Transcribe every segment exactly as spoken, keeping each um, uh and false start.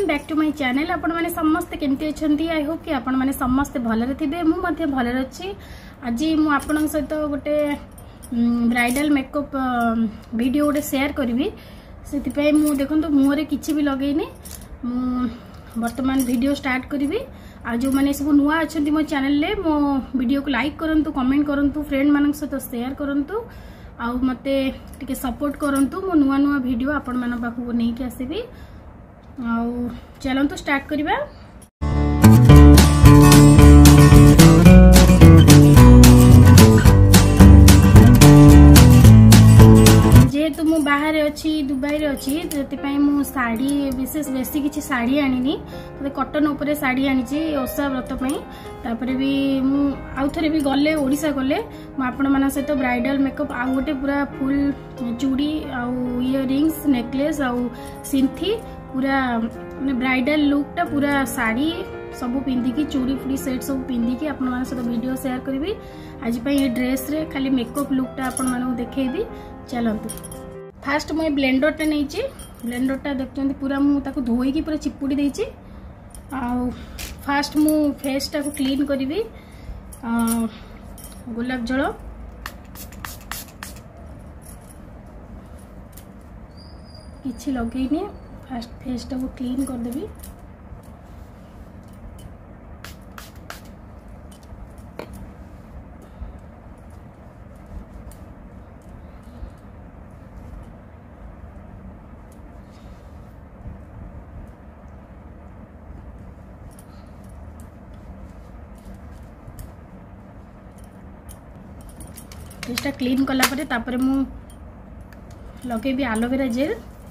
Welcome back to my channel. आपण माने समस्त केमती अछंती। आई होप कि आपण माने समस्त भलरे थिबे। मु मध्ये भलरे अछि। आज मु आपण सहित गोटे ब्राइडल मेकअप वीडियो गोटे शेयर करी। से मु देखो मुहरे किछि भी लगेनी। मु वर्तमान वीडियो स्टार्ट करी। आ जो माने सब नुआ अछंती मो चैनल ले मो वीडियो को लाइक करंतु, कमेंट करंतु, फ्रेंड मानक सहित शेयर करंतु, आ मते टिके सपोर्ट करंतु। मो नुआ नुआ वीडियो आपण मान पाखु नै के आसीबी। आउ चलंतु स्टार्ट करिबा। जेहेतु मु बाहर अच्छी दुबई रे अच्छी से मु साड़ी विशेष बेसी किसी साड़ी आनी तो कटन उपर साड़ी आनी ओषा व्रत तापर भी मु आउ थे भी गले ओडिशा गले आपण मान सहित ब्राइडल मेकअप आउ गोटे पूरा फुल चूड़ी आउ इयरिंग्स नेकलेस आउ सिंथी पूरा ब्राइडल लुकटा पूरा साड़ी सब पिंधिकी चूड़ी फुड़ी सेट सब पिंधिकी आपण मान सहित वीडियो शेयर करी। आज ये ड्रेस रे खाली मेकअप लुकटा आपण मान देखेबी। चलतु फास्ट मुझे ब्लेंडर टा नहीं ब्लेंडर टा देखते पूरा मुझे धोईकी पूरा चिपुड़ी देछि। आउ फास्ट मु फेस टा को क्लीन करी। गुलाब जल किछि लगेनी। फास्ट फेस टा को क्लीन कर देबी। फेसटा क्लीन कला परे तापरे मु लगेबी एलोवेरा जेल।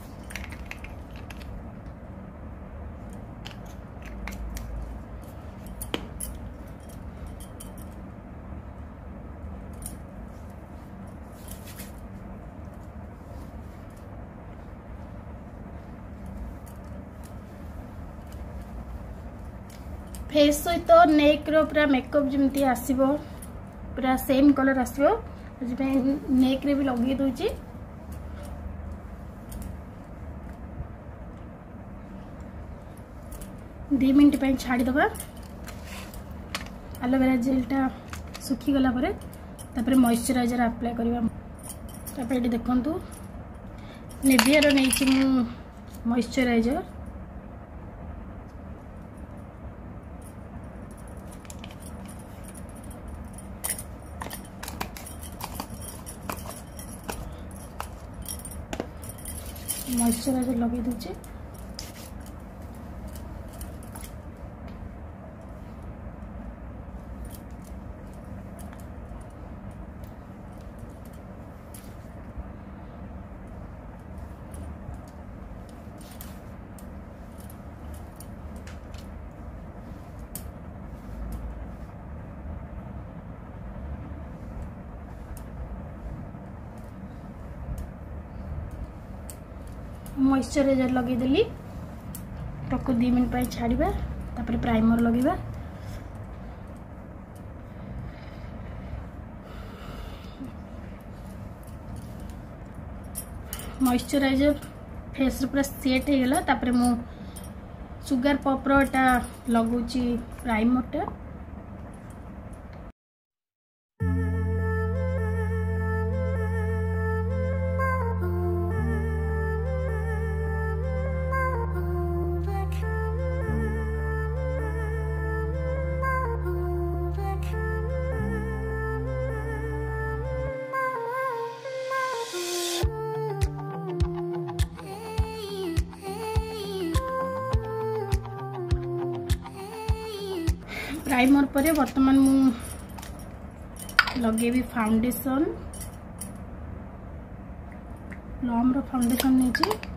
फेस सहित नेक रो पूरा मेकअप जमती आसीबो पूरा सेम कलर आसीबो। नेक रे भी लगे दूची। दी मिनट पे छाड़ी दबा। एलोवेरा जेल टा सुखी गला परे तापर मॉइस्चराइजर अप्लाई करबा। तापर एटी देखंतु नेविया रो नेछि मु मॉइस्चराइजर। मॉइस्चराइजर लगे दूचे। मॉइस्चराइजर लगे देली टको दी मिनट पे छाड़ीबा। तापर प्राइमर लगेबा। मॉइस्चराइजर फेस पूरा सेट हो गला। तापर मु सुगर पॉप रो एटा लगुची प्राइमर टा। प्राइमर पर वर्तमान मु लगेबी फाउंडेशन। लॉम रो फाउंडेशन नहीं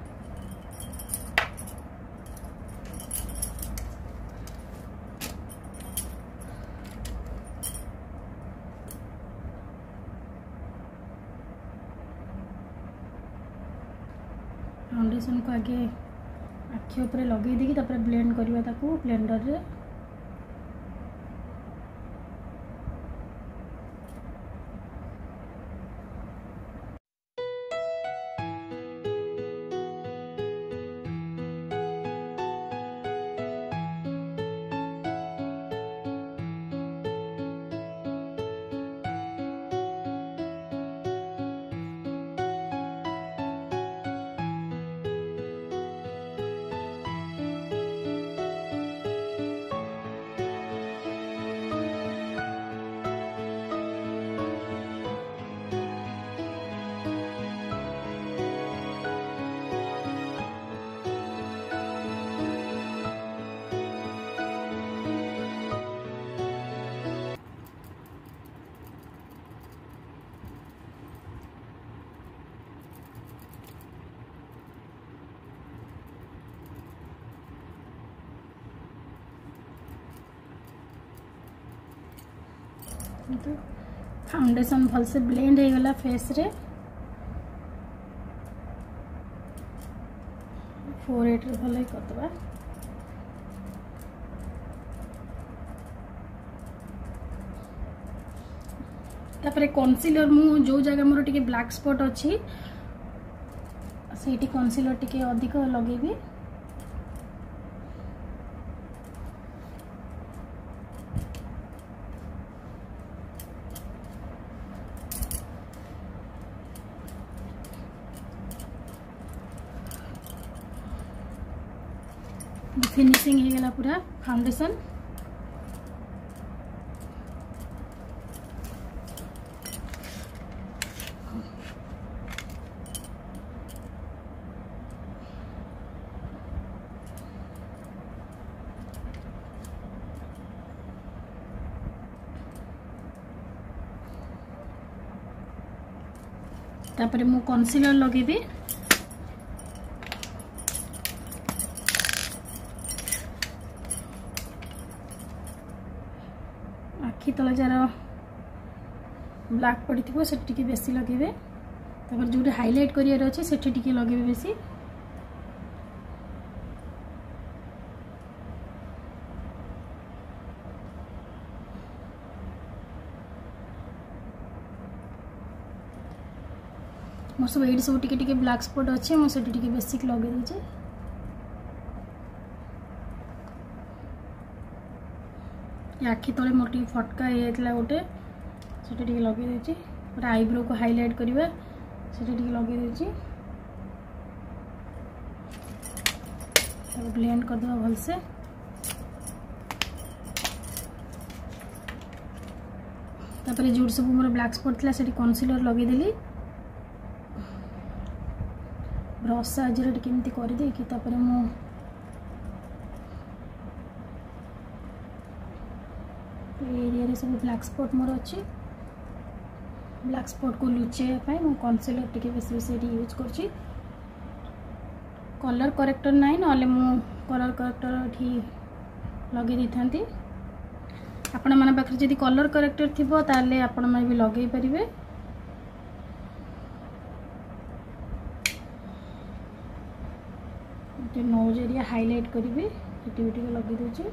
फाउंडेशन को आगे आखि ऊपर लगे देकी तापर ब्लेंड करबा ताकू ब्लेंडर रे। फाउंडेशन भल से ब्लेंड हो गला फेस रे फोरहेड रे भल करदबा तापरे कन्सीलर मु जो जगह मोर टिके ब्लैक स्पॉट अच्छी से कन्सीलर टिके अधिक लगेबी फिनिशिंग हो गला पूरा फाउंडेशन तापरे मु कन्सीलर लगेबी आखि तले जार ब्लैक पड़ी थी से बेसी लगे जो हाइलाइट करियर अच्छे से लगे बेसी मोर सब ये सब टिके ब्लैक स्पॉट अच्छे मुझे बेसिक लगे दीजिए आखि तले मोर टी फटका ये गोटे से लगे दे आईब्रो को हाइलाइट करवा से लगे दे ब्लेंड करदे भल से तापर जो सब मोर ब्लैक स्पॉट थी से कन्सीलर लगेदेली ब्रश साहाଯ୍ୟରେ केमती कर दे कि तापर मु एरिया सब ब्लैक स्पॉट मोर अच्छी ब्लैक स्पॉट को लुचाई मु कन्सीलर टिके बेस बेस यूज कर कलर करेक्टर नाई ना मु कलर करेक्टर ठी लगे दी था आपण मन पाखे जदि कलर करेक्टर थी ताले आपण मैंने भी लगे पारे नोज एरिया हाइलाइट करेंगे ये लगे दूचे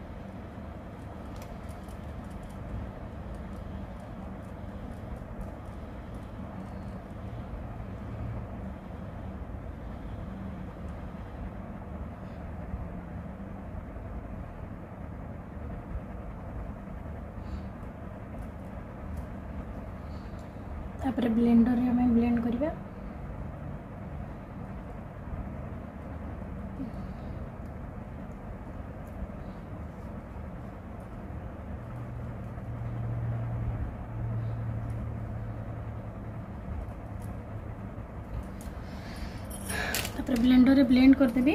तापर ब्लेंडर रे हमें ब्लेंड करवा ब्लेंडर रे ब्लेंड कर देबी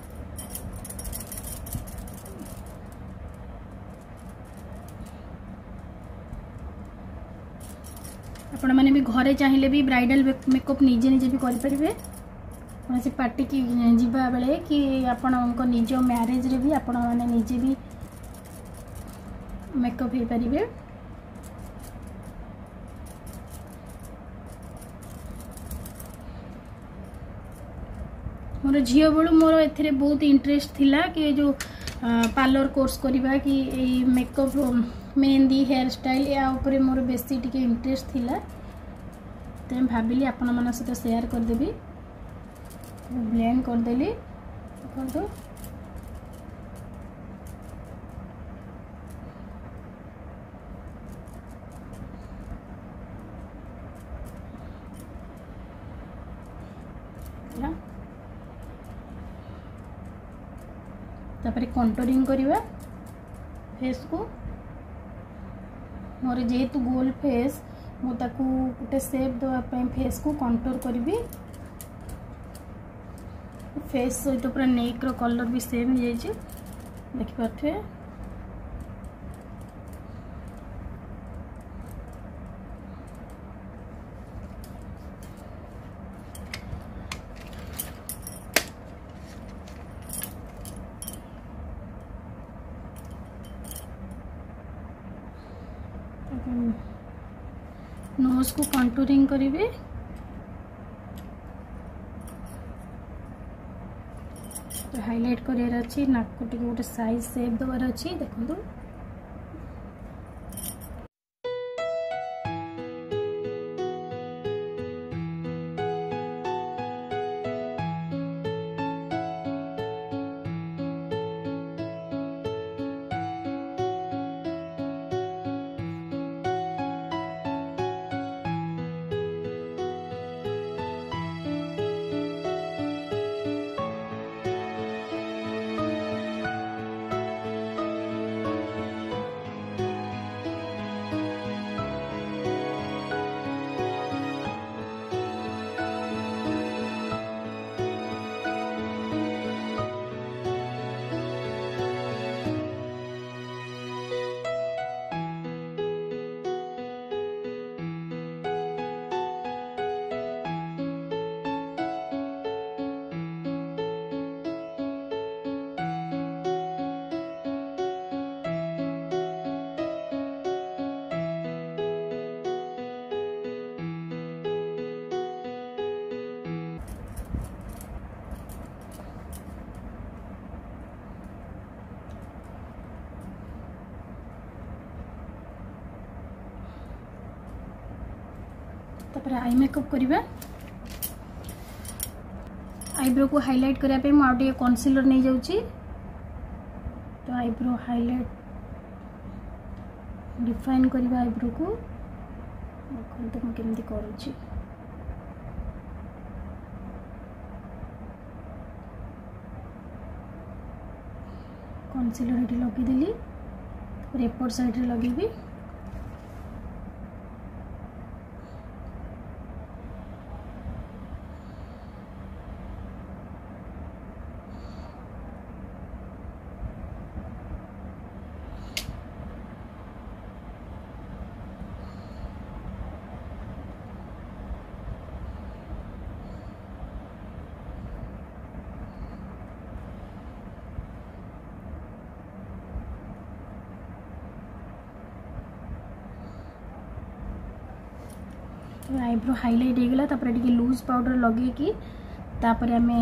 आपण माने भी घरे चाहिए भी ब्राइडल मेकअप निजे निजे भी कर परिबे कौन से पार्टी की जीवा बेले कि आपण निज मैरेज रे भी आपण माने निजे भी मेकअप हो परिबे मोर झील बेलू मोर ए बहुत इंटरेस्ट थिला कि जो पार्लर कोर्स करवा कि मेकअप मेहंदी हेयर स्टाइल या ऊपर मोर बेसी टिके इंटरेस्ट थिला तो भाविली आपण मन सहित शेयर करदेवी ब्लेंड करदेली कर दो तापर कंटूरिंग करवा फेस को मोर जेहेतु गोल फेस मुझे गोटे सेप देवाई फेस को कंटूर करी फेस सहित पूरा नेक रो कलर भी सेम हो जाए देखिपे नोज को कंटूरिंग करेंगे। तो हाईलाइट करार अच्छी नाक को गोटे साइज सेप देवार अच्छी देखो। तापर आई मेकअप करवा। आईब्रो को हाईलाइट करने मुझे कनसिलर नहीं जाऊँगी। तो आईब्रो हाईलाइट डिफाइन करवा आईब्रो को देखते मुझे केमती करुँची। कनसिलर ये लगेदेली एपट साइड रे लगेबी। आईब्रो हाईलाइट हो गला। तापर टिके लूज पाउडर लगे कि तापर आमे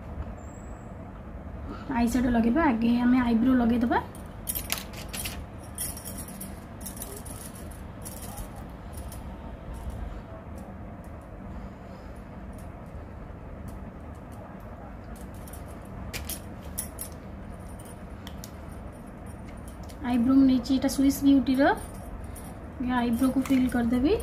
आई शेडो लगेबा। आगे आमे आईब्रो लगे दबा। आईब्रो में नीचे एटा स्विस ब्यूटी रो आईब्रो को फिल कर देबी।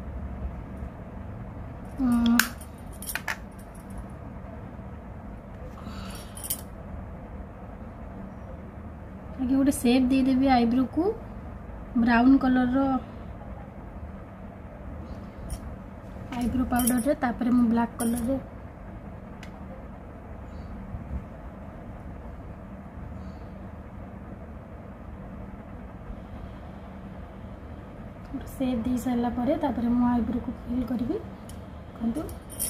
आगे गोटे शेप देदेवी आईब्रो को ब्राउन कलर रो आईब्रो पाउडर रे। तापर मु ब्लैक कलर रे शेप दे सारा पर तापर मु आईब्रो को फिल करी। देखो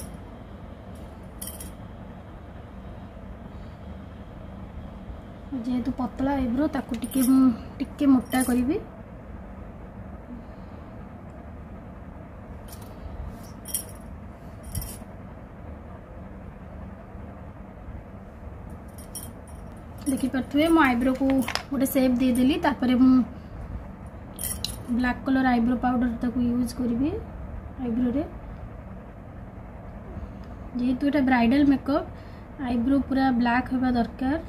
जेहेतु पतला आईब्रो ताकू टिके टिके मोटा करी। देखी पारे मो आईब्रो को गोटे शेप देदेली। तापर मु ब्लैक कलर आईब्रो पाउडर ताकू यूज करी आईब्रो रे। जेहेतु एटा ब्राइडल मेकअप आईब्रो पूरा ब्लैक होगा दरकार।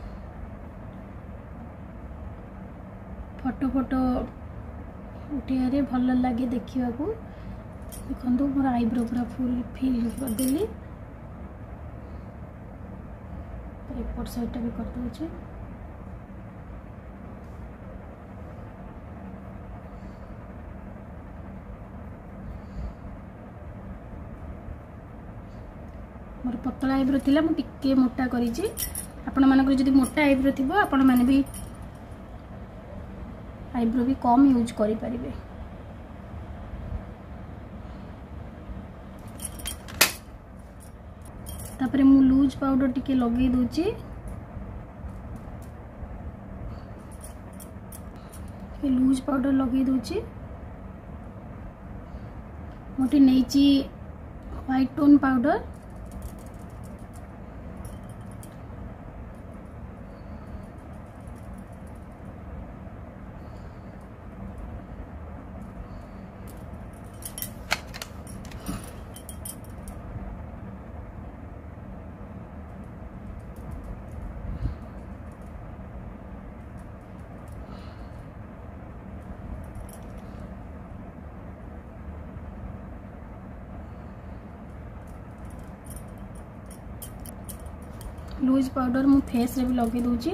फोटो फोटो उठे भल लगे देखा। देखो मोर आईब्रो पूरा फुल फिल करदेली। एपट साइडटा भी कर दूचे। मोर पतला आईब्रो थिला मु टिके मोटा करिछि। आपण मानकर जदि मोटा आईब्रो थिबो आपण माने भी आईब्रो भी कम यूज करि परिबे। तापरे मु लूज पाउडर टिके लगे दोछि। लूज पाउडर लगे दोछि। मोटी नहीं white tone powder loose powder मु फेस रे भी लगे दूची।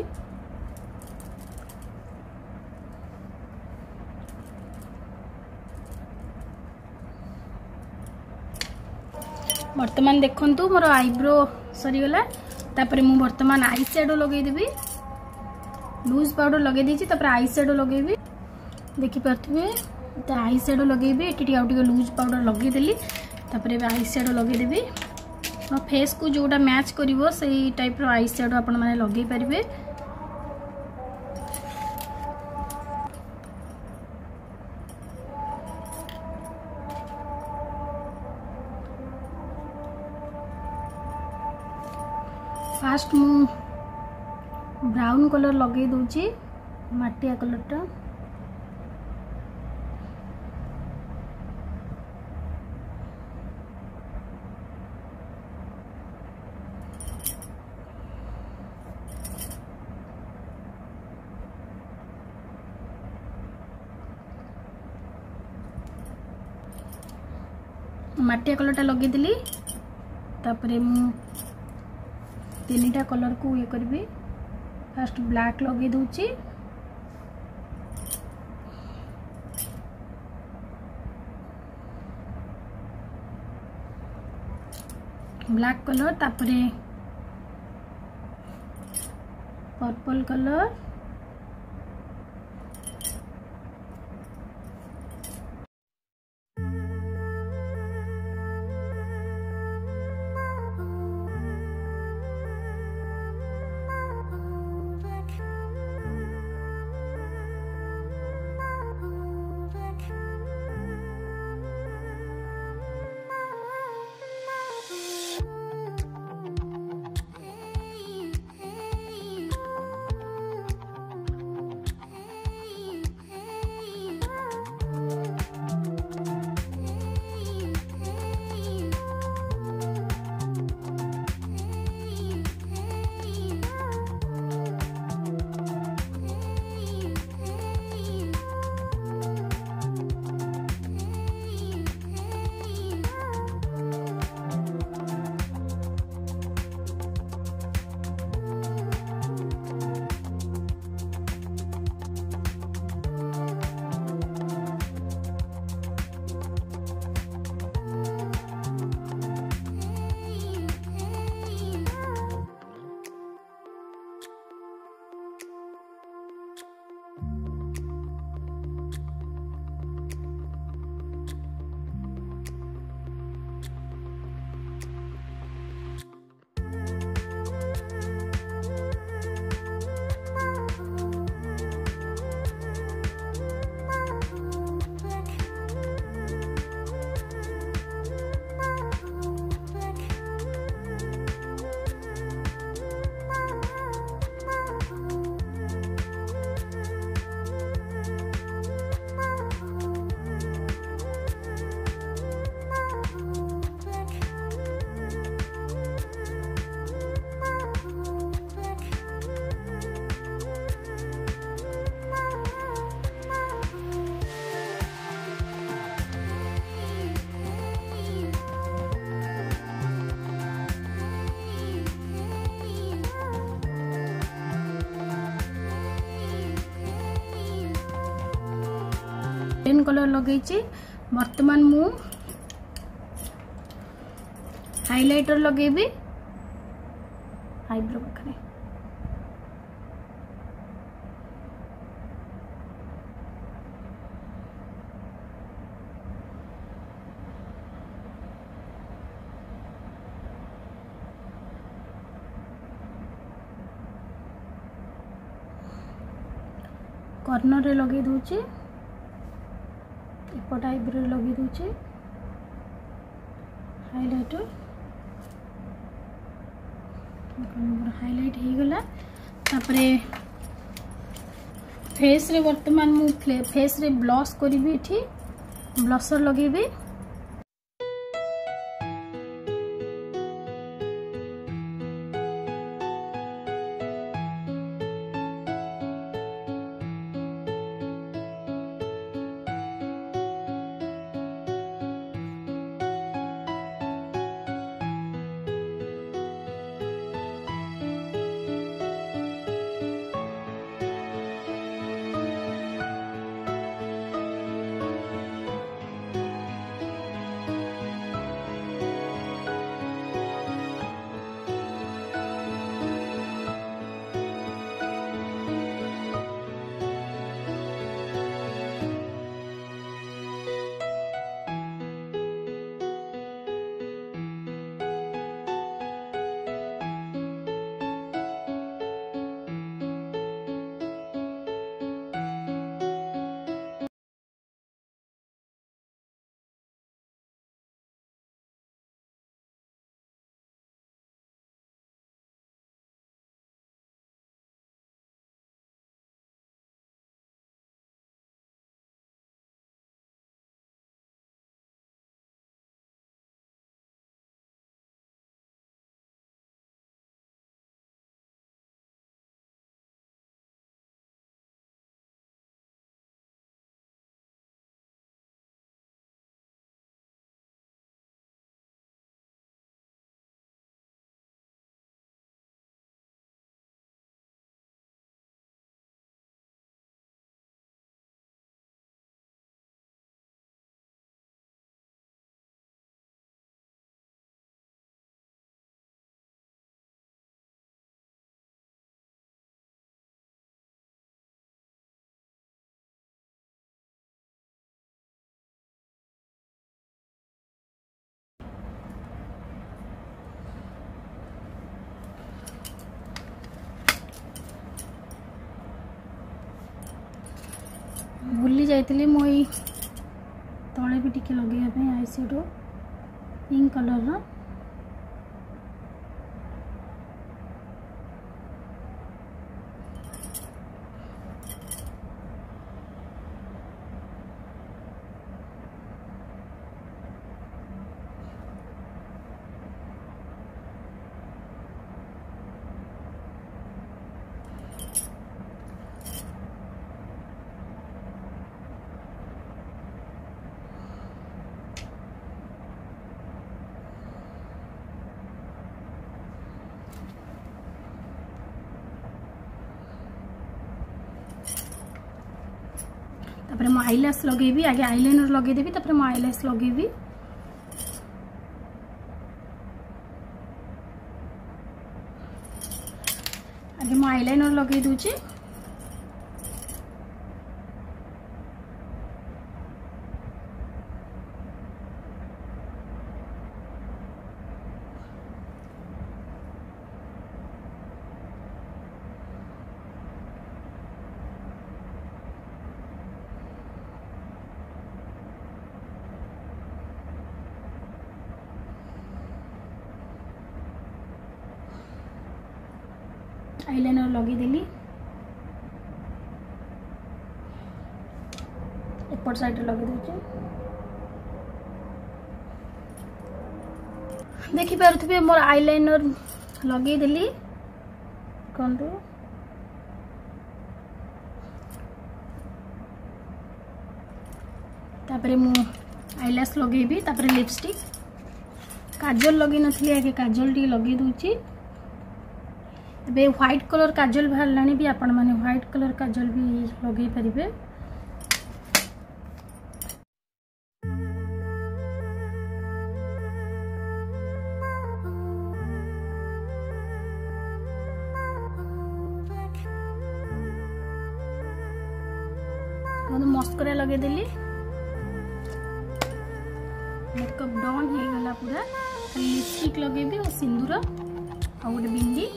वर्तमान देखंतु मोर आईब्रो सरी गला। तापर मु वर्तमान आई शैडो लगे देबी। लूज पाउडर लगे दीची तापर आई शैडो लगेबी। देखि पारथुबे त आई शैडो लगेबी। एटी आउ टिके लूज पाउडर लगे देली। तापर आई शैडो लगे देबी। मो फेस को जोटा मैच करिवो सही टाइप रो आई शैडो आपण माने लगे पारिबे। फास्ट मु ब्राउन कलर लगे दूची माटिया कलर टा। माटिया कलर टा लगे दिली। तापरे मु तीनटा कलर को ये करबी। फर्स्ट ब्लैक लगे दूची। ब्लैक कलर तापरे पर्पल कलर ग्रीन कलर लगे। वर्तमान मु हाइलाइटर लगेबी आईब्रो पाखरे। कॉर्नर रे लगे दूचे। एपट आईब्रो लगे दूचे। हाइलाइटर हाइलाइट हो गला। तापरे फेस रे वर्तमान मु फेस रे ब्लश करी एठी ब्लशर लगेबी। भूली जाइली मुई तले भी टिके लगे आई शेडो पिंक कलर रा। तापर मो आईलैश लगेबी आगे आईलाइनर लगे देबी तापर मो आईलैश लगेबी। आगे मो आईलाइनर लगे दूची आईलाइनर लगे देली एपट साइड लगे दूचे। देखि पारुथबे मोर आईलाइनर लगे देली कोंदो तापरे मु आईलैश लगेबी। तापरे लिपस्टिक काजल लगे नथली आगे काजल टी लगे दूची। बे व्हाइट कलर काजल बाहर भी आपण माने व्हाइट कलर काजल भी लगे परिबे। मस्करा लगे देली मेकअप डन हो गला पूरा। लिपस्टिक लगेबी और सिंदूर आ गोटे बिंदी।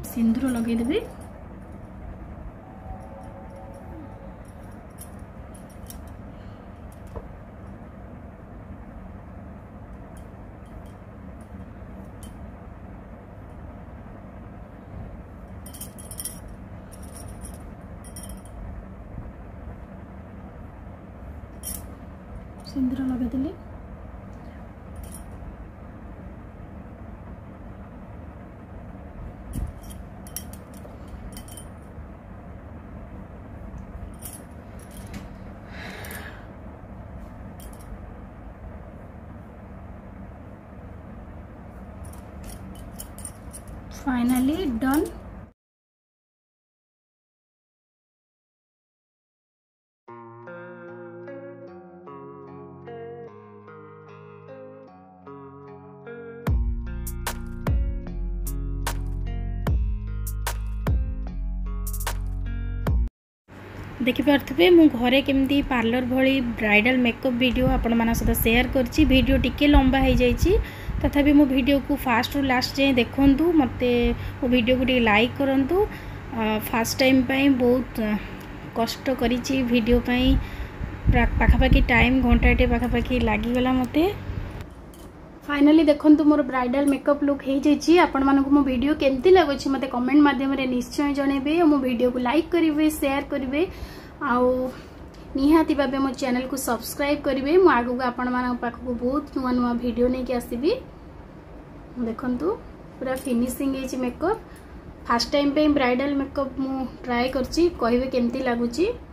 सिंदूर लगेदेवी। सिंदूर लगेदेली। Finally done. देखिपे मु घरे केमती पार्लर भली ब्राइडल मेकअप वीडियो आपण मान सहित शेयर करछि। वीडियो टिके लंबा हो जाइछि, तथापि मो वीडियो को फास्ट रु लास्ट जाए देखंतु। मते मो वीडियो को टिके लाइक करंतु। फास्ट टाइम पई बहुत कष्ट करिछि वीडियो पई, पाखापाखि टाइम घंटाटे पाखापाखि लागिगला मते। फाइनली देखंतु मोर ब्राइडल मेकअप लुक हो जाइछि। आपण मानको मो वीडियो केमती लागछि मते कमेंट माध्यम रे निश्चय जणेबे। मो वीडियो को लाइक करिवे, शेयर करिवे, आउ निहाती भाबे मो चैनल को सब्सक्राइब करिवे। मो आगु आपण मानक पाखको बहुत नुवा नुवा वीडियो नै के आसीबी। देखंतु पूरा फिनिशिंग हेछि मेकअप। फर्स्ट टाइम पे ब्राइडल मेकअप मु ट्राई करछि, कहिबे केमती लागुछि।